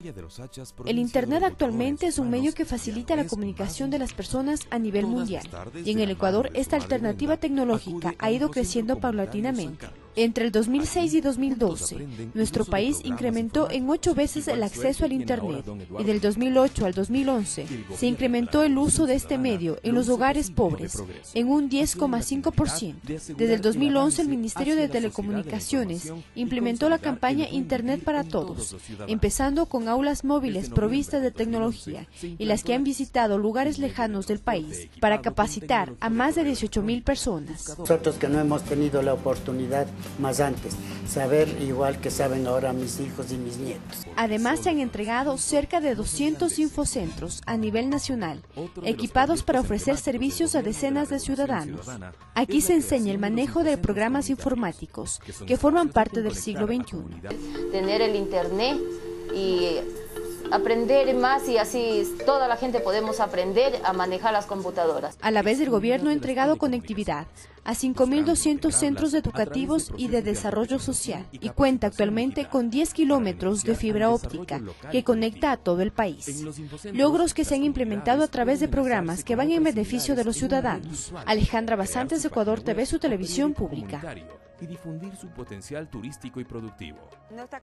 El Internet actualmente es un medio que facilita la comunicación de las personas a nivel mundial, y en el Ecuador esta alternativa tecnológica ha ido creciendo paulatinamente. Entre el 2006 y 2012, nuestro país incrementó en 8 veces el acceso al Internet, y del 2008 al 2011 se incrementó el uso de este medio en los hogares pobres en un 10,5%. Desde el 2011 el Ministerio de Telecomunicaciones implementó la campaña Internet para Todos, empezando con aulas móviles provistas de tecnología y las que han visitado lugares lejanos del país para capacitar a más de 18.000 personas. Nosotros que no hemos tenido la oportunidad más antes, saber igual que saben ahora mis hijos y mis nietos. Además se han entregado cerca de 200 infocentros a nivel nacional, equipados para ofrecer servicios a decenas de ciudadanos. Aquí se enseña el manejo de programas informáticos que forman parte del siglo XXI. Tener el Internet y aprender más, y así toda la gente podemos aprender a manejar las computadoras. A la vez, el gobierno ha entregado conectividad a 5.200 centros educativos y de desarrollo social y cuenta actualmente con 10 kilómetros de fibra óptica que conecta a todo el país. Logros que se han implementado a través de programas que van en beneficio de los ciudadanos. Alejandra Basantes, Ecuador TV, su televisión pública. Y difundir su potencial turístico y productivo.